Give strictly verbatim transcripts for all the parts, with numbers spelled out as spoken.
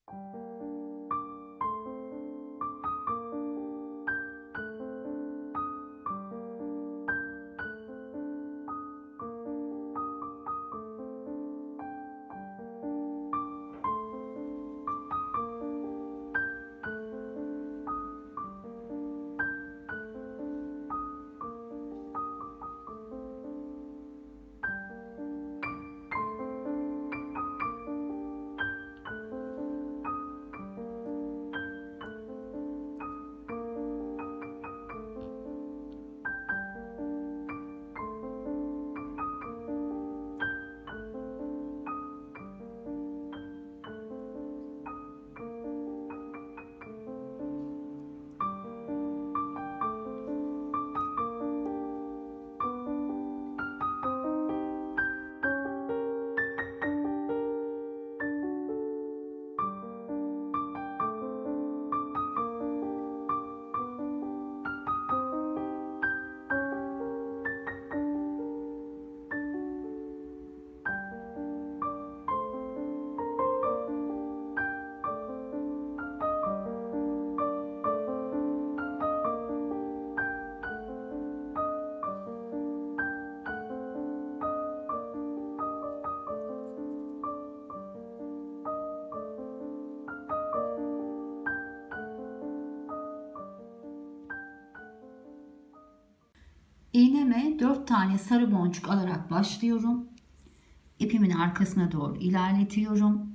İğneme dört tane sarı boncuk alarak başlıyorum. İpimin arkasına doğru ilerletiyorum.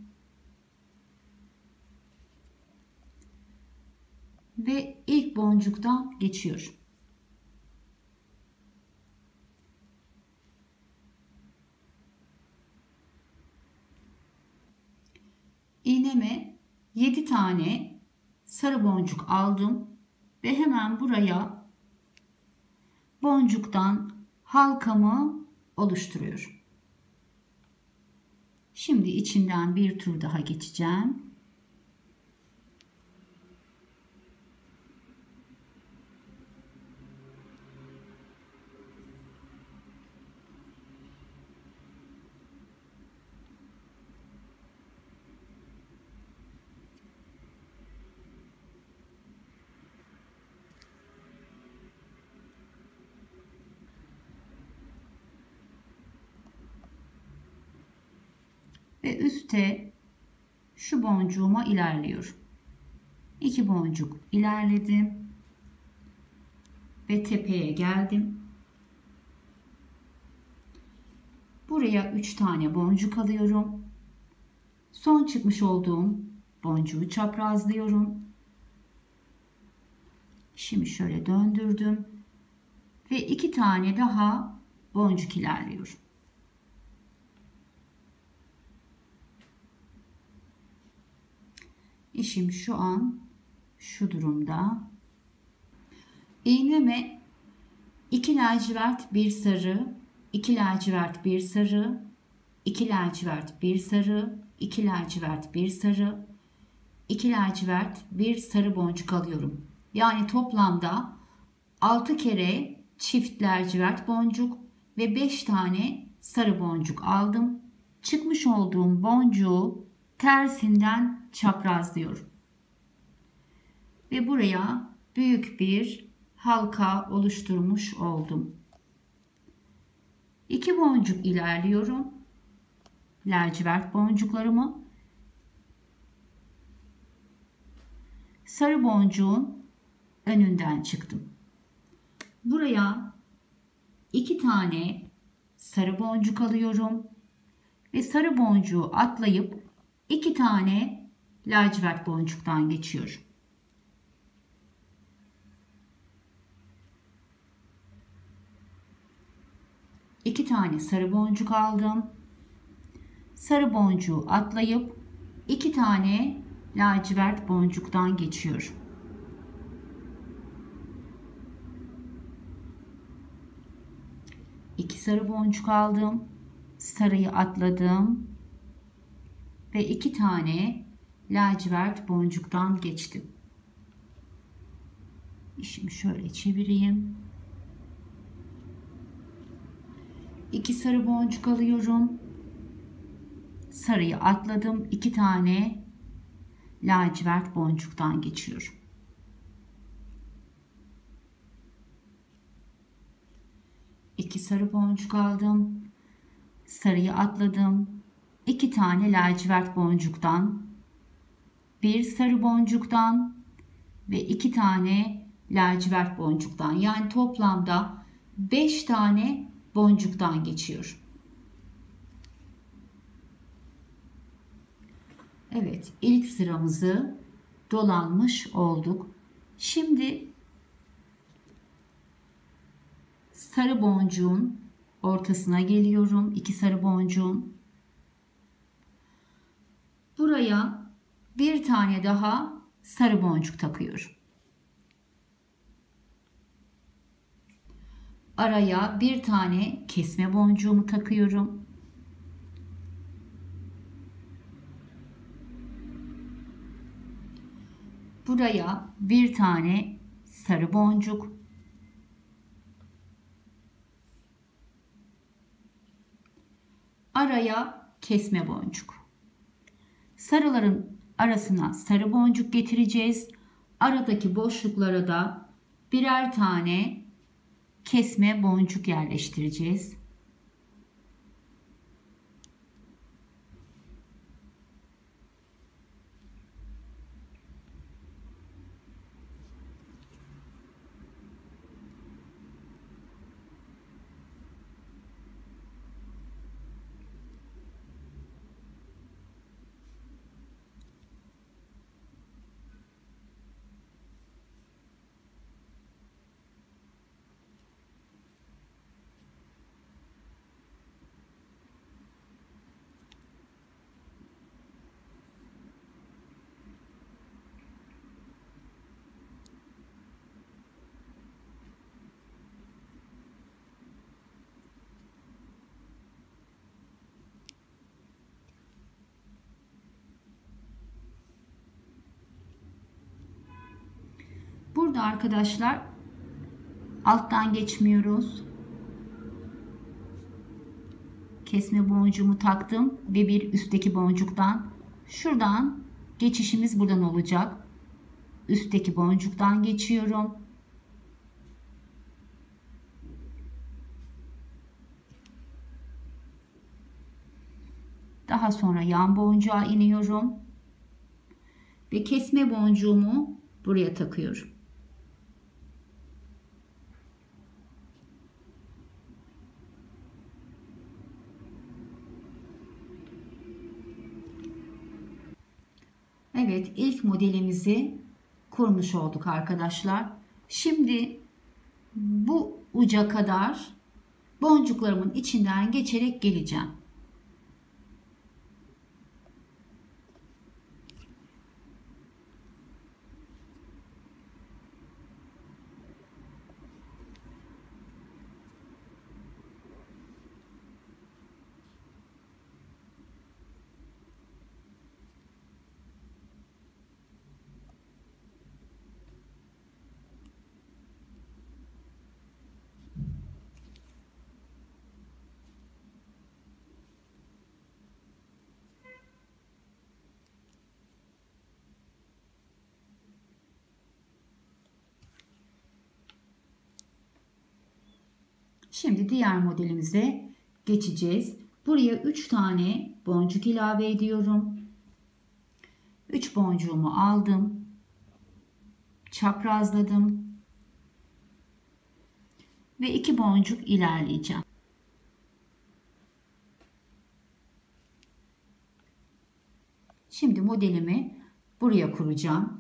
Ve ilk boncuktan geçiyorum. İğneme yedi tane sarı boncuk aldım ve hemen buraya boncuktan halkamı oluşturuyorum. Şimdi içinden bir tur daha geçeceğim. Ve üste şu boncuğuma ilerliyorum. İki boncuk ilerledim ve tepeye geldim. Buraya üç tane boncuk alıyorum. Son çıkmış olduğum boncuğu çaprazlıyorum. Şimdi şöyle döndürdüm ve iki tane daha boncuk ilerliyorum. İşim şu an şu durumda. İğneme iki lacivert bir sarı, iki lacivert bir sarı, iki lacivert bir sarı, iki lacivert bir sarı, iki lacivert bir sarı boncuk alıyorum. Yani toplamda altı kere çift lacivert boncuk ve beş tane sarı boncuk aldım. Çıkmış olduğum boncuğu tersinden çaprazlıyorum. Ve buraya büyük bir halka oluşturmuş oldum. İki boncuk ilerliyorum. Lacivert boncuklarımı sarı boncuğun önünden çıktım. Buraya iki tane sarı boncuk alıyorum ve sarı boncuğu atlayıp iki tane lacivert boncuktan geçiyorum. İki tane sarı boncuk aldım. Sarı boncuğu atlayıp iki tane lacivert boncuktan geçiyorum. İki sarı boncuk aldım. Sarıyı atladım ve iki tane lacivert boncuktan geçtim. İşimi şöyle çevireyim. İki sarı boncuk alıyorum. Sarıyı atladım. İki tane lacivert boncuktan geçiyorum. iki sarı boncuk aldım. Sarıyı atladım. iki tane lacivert boncuktan, bir sarı boncuktan ve iki tane lacivert boncuktan, yani toplamda beş tane boncuktan geçiyorum. Evet, ilk sıramızı dolanmış olduk. Şimdi sarı boncuğun ortasına geliyorum. İki sarı boncuğun. Buraya bir tane daha sarı boncuk takıyorum. Araya bir tane kesme boncuğumu takıyorum. Buraya bir tane sarı boncuk. Araya kesme boncuk. Sarıların arasına sarı boncuk getireceğiz. Aradaki boşluklara da birer tane kesme boncuk yerleştireceğiz. Burada arkadaşlar alttan geçmiyoruz. Kesme boncuğumu taktım ve bir üstteki boncuktan, şuradan geçişimiz buradan olacak. Üstteki boncuktan geçiyorum. Daha sonra yan boncuğa iniyorum ve kesme boncuğumu buraya takıyorum. Evet, ilk modelimizi kurmuş olduk arkadaşlar. Şimdi bu uca kadar boncuklarımın içinden geçerek geleceğim. Şimdi diğer modelimize geçeceğiz. Buraya üç tane boncuk ilave ediyorum. üç boncuğumu aldım. Çaprazladım. Ve iki boncuk ilerleyeceğim. Şimdi modelimi buraya kuracağım.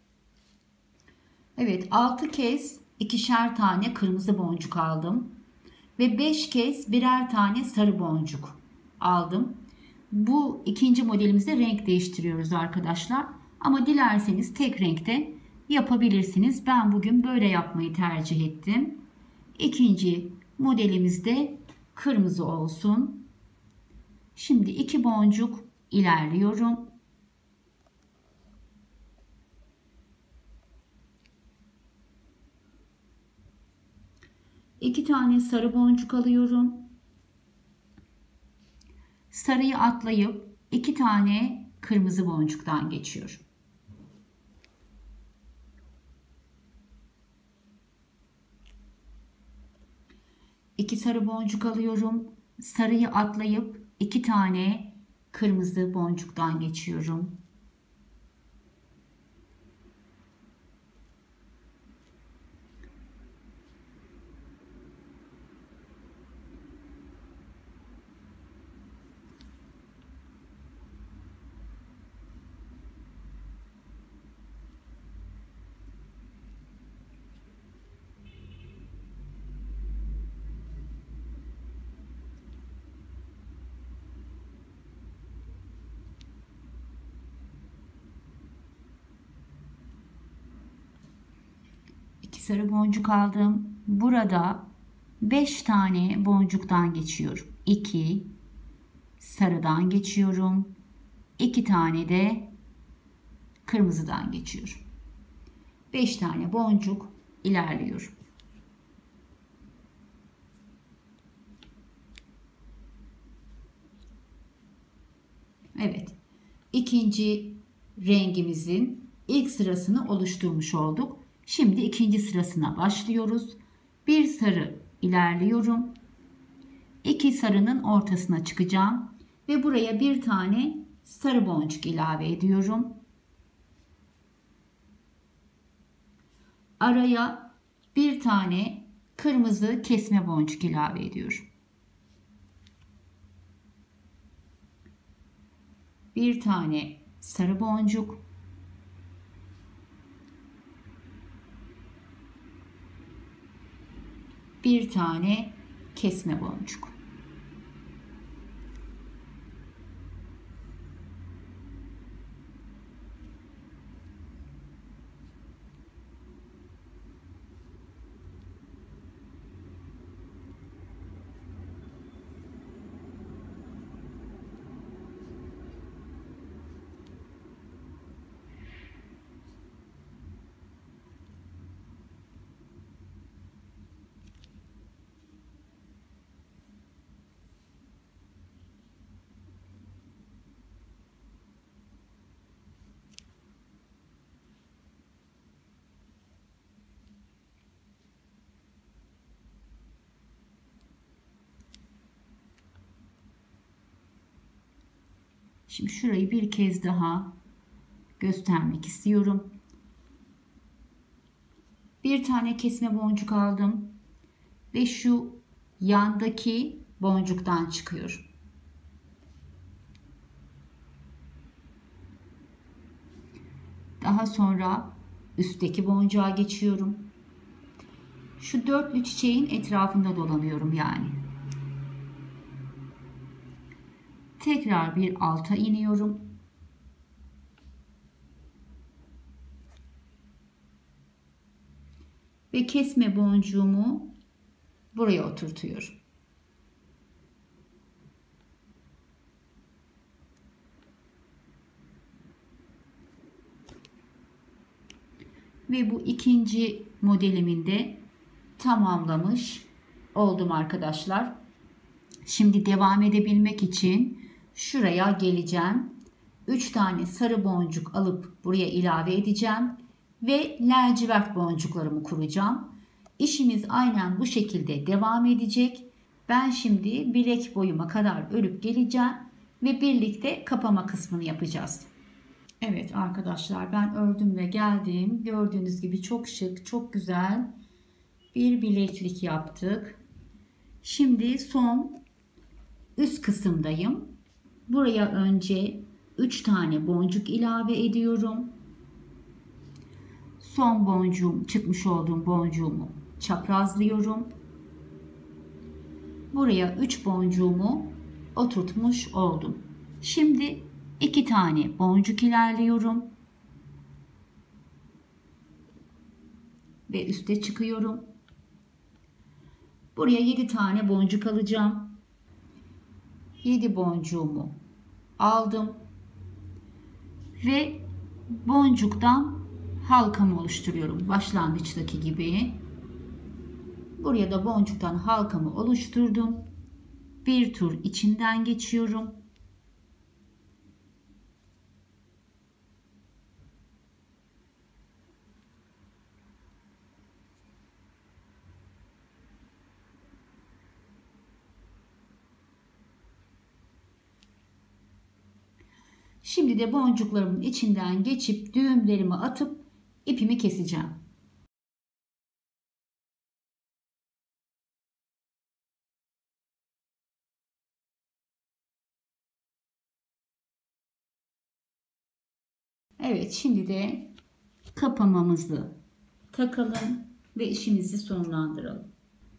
Evet, altı kez ikişer tane kırmızı boncuk aldım. Ve beş kez birer tane sarı boncuk aldım. Bu ikinci modelimizde renk değiştiriyoruz arkadaşlar. Ama dilerseniz tek renkte yapabilirsiniz. Ben bugün böyle yapmayı tercih ettim. İkinci modelimizde kırmızı olsun. Şimdi iki boncuk ilerliyorum. İki tane sarı boncuk alıyorum. Sarıyı atlayıp iki tane kırmızı boncuktan geçiyorum. iki sarı boncuk alıyorum. Sarıyı atlayıp iki tane kırmızı boncuktan geçiyorum. İki sarı boncuk aldım. Burada beş tane boncuktan geçiyorum. iki sarıdan geçiyorum. iki tane de kırmızıdan geçiyorum. beş tane boncuk ilerliyorum. Evet. İkinci rengimizin ilk sırasını oluşturmuş olduk. Şimdi ikinci sırasına başlıyoruz. Bir sarı ilerliyorum. İki sarının ortasına çıkacağım ve buraya bir tane sarı boncuk ilave ediyorum. Araya bir tane kırmızı kesme boncuk ilave ediyorum. Bir tane sarı boncuk, bir tane kesme boncuk. Şimdi şurayı bir kez daha göstermek istiyorum. Bir tane kesme boncuk aldım ve şu yandaki boncuktan çıkıyorum. Daha sonra üstteki boncuğa geçiyorum. Şu dörtlü çiçeğin etrafında dolanıyorum yani. Tekrar bir alta iniyorum. Ve kesme boncuğumu buraya oturtuyorum. Ve bu ikinci modelimin de tamamlamış oldum arkadaşlar. Şimdi devam edebilmek için şuraya geleceğim. üç tane sarı boncuk alıp buraya ilave edeceğim ve lacivert boncuklarımı kuracağım. İşimiz aynen bu şekilde devam edecek. Ben şimdi bilek boyuma kadar örüp geleceğim ve birlikte kapama kısmını yapacağız. Evet arkadaşlar, ben ördüm ve geldim. Gördüğünüz gibi çok şık, çok güzel bir bileklik yaptık. Şimdi son üst kısımdayım. Buraya önce üç tane boncuk ilave ediyorum. Son boncuğum, çıkmış olduğum boncuğumu çaprazlıyorum. Buraya üç boncuğumu oturtmuş oldum. Şimdi iki tane boncuk ilerliyorum. Ve üste çıkıyorum. Buraya yedi tane boncuk alacağım. yedi boncuğumu aldım. Ve boncuktan halkamı oluşturuyorum. Başlangıçtaki gibi. Buraya da boncuktan halkamı oluşturdum. Bir tur içinden geçiyorum. Şimdi de boncuklarımın içinden geçip düğümlerimi atıp ipimi keseceğim. Evet, şimdi de kapamamızı takalım ve işimizi sonlandıralım.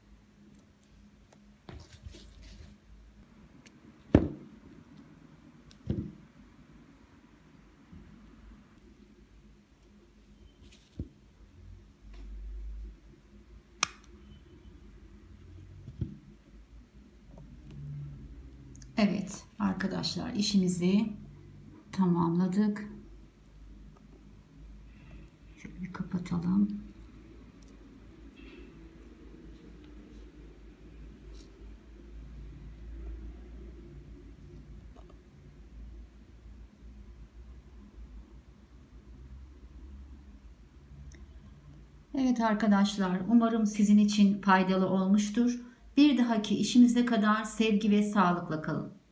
Evet arkadaşlar, işimizi tamamladık. Şöyle bir kapatalım. Evet arkadaşlar, umarım sizin için faydalı olmuştur. Bir dahaki işimize kadar sevgi ve sağlıkla kalın.